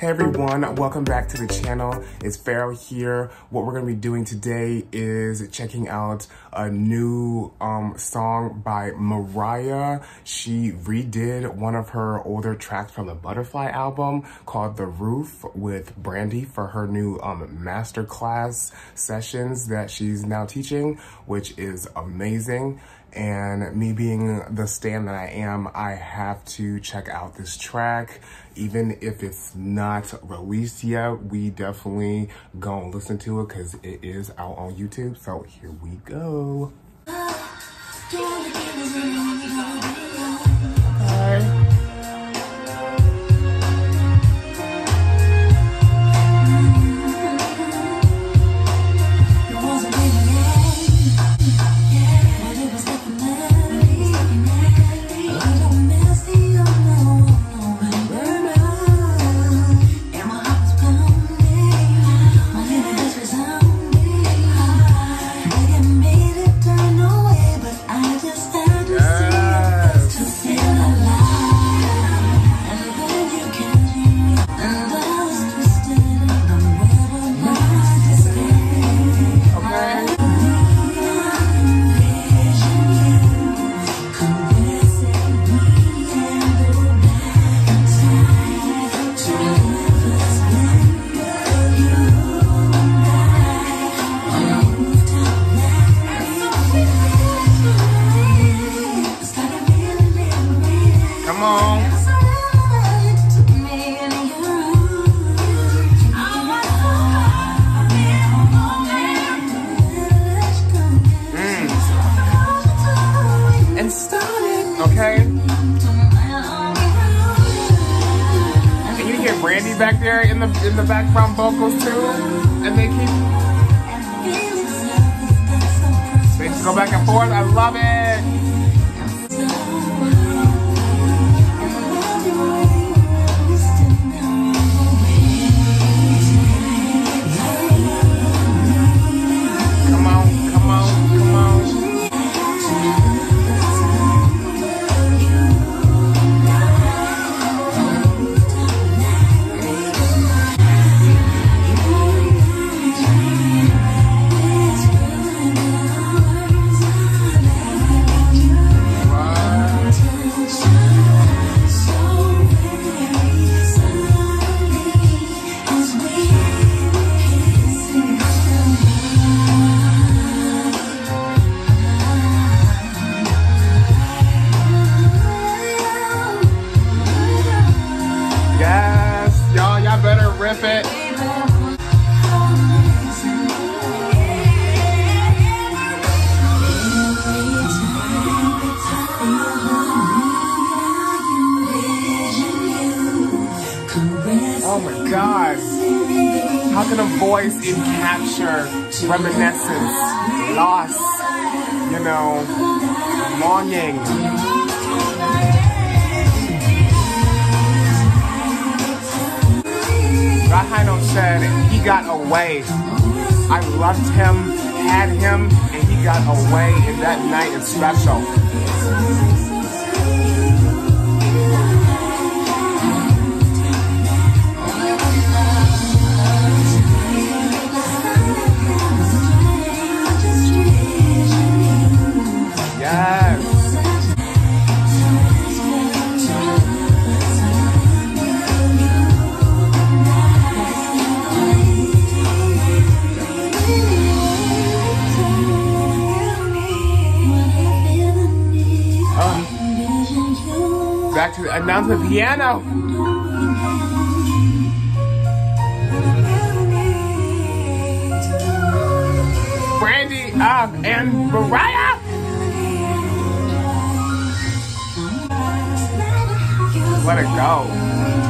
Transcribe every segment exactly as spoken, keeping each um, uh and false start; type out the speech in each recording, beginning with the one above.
Hey everyone, welcome back to the channel. It's Pharaoh here. What we're gonna be doing today is checking out a new um, song by Mariah. She redid one of her older tracks from the Butterfly album called The Roof with Brandy for her new um, masterclass sessions that she's now teaching, which is amazing. And me being the stan that I am, I have to check out this track. Even if it's not released yet, we definitely gonna listen to it because it is out on YouTube. So here we go. Hi. Okay. And you hear Brandy back there in the in the background vocals too, and they keep they just go back and forth. I love it. Come on, come on, come on. Rip it. Oh my God. How can a voice capture reminiscence, loss, you know, longing? Rahino said he got away. I loved him, had him, and he got away, and that night is special. Yes. Back to the announcement piano. Brandy uh, and Mariah. Let it go.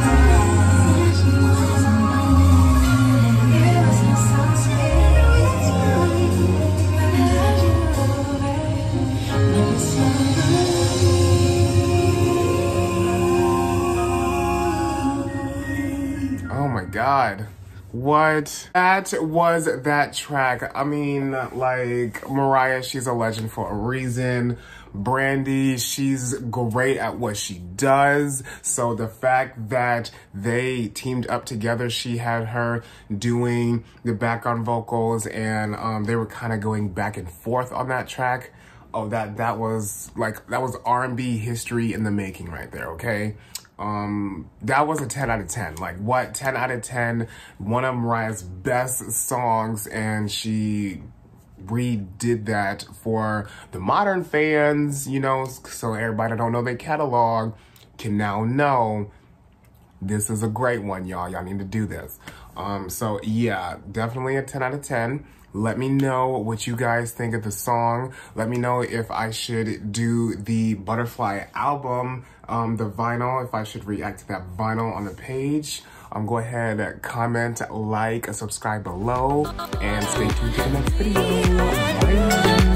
God, what? That was that track. I mean, like, Mariah, she's a legend for a reason. Brandy. She's great at what she does. So the fact that they teamed up together, she had her doing the background vocals, and um, they were kind of going back and forth on that track. Oh, that that was like, that was R and B history in the making right there, okay? Um, that was a ten out of ten. Like, what? ten out of ten. One of Mariah's best songs, and she redid that for the modern fans, you know, so everybody that don't know their catalog can now know this is a great one, y'all. Y'all need to do this. Um, so yeah, definitely a ten out of ten. Let me know what you guys think of the song. Let me know if I should do the Butterfly album, um, the vinyl, if I should react to that vinyl on the page. Um, go ahead, comment, like, subscribe below, and stay tuned for the next video. Bye.